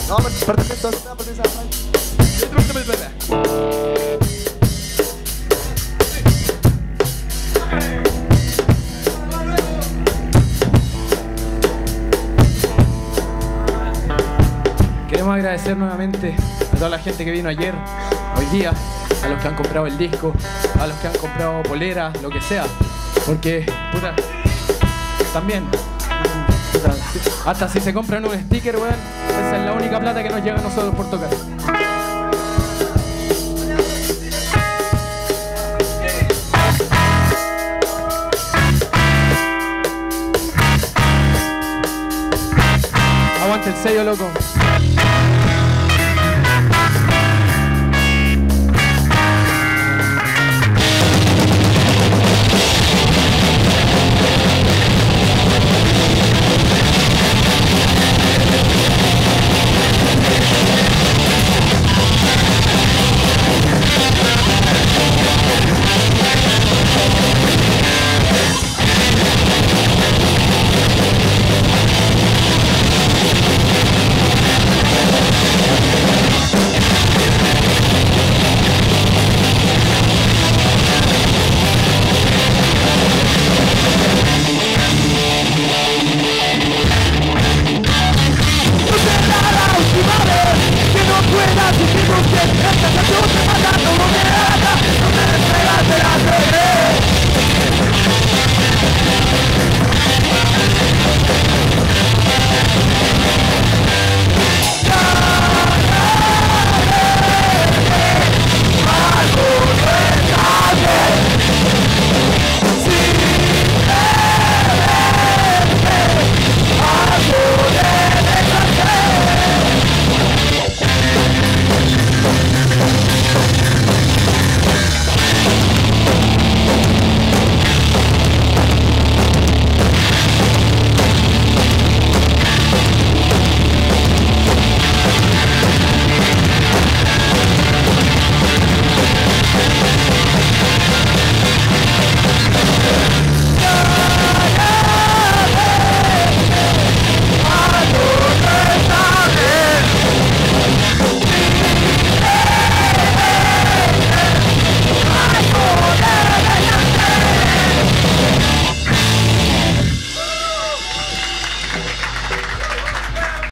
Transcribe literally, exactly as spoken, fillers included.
No, pertenece a la pertenece a Queremos agradecer nuevamente a toda la gente que vino ayer, hoy día, a los que han comprado el disco, a los que han comprado poleras, lo que sea, porque, puta, también, puta, hasta si se compran un sticker, weón, esa es la única plata que nos llega a nosotros por tocar. Aguante el sello, loco.